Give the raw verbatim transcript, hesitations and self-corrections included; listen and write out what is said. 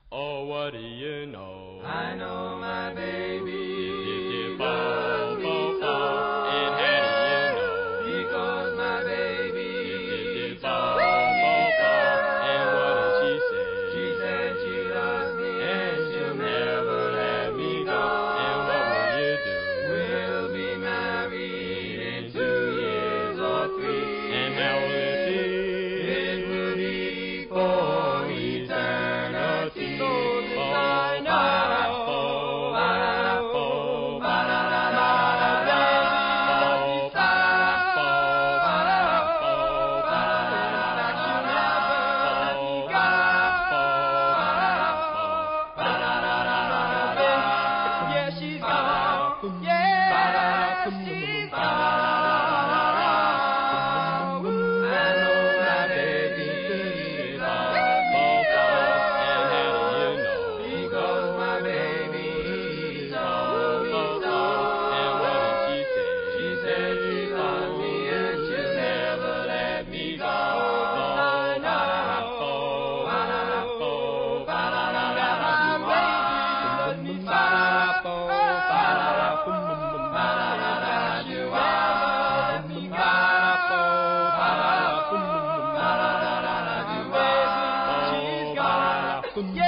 Oh, what do you know? I know my baby Dip, dip, loves fall, me fall, so. fall. And how do you know? Because my baby Dip, dip, told fall, me fall, so. fall. And what did she say? She said she loves me And and she'll never let me go. And what will you do? We'll be married in two years or three. And how will it be? It will be for eternity. So this I know. Yeah.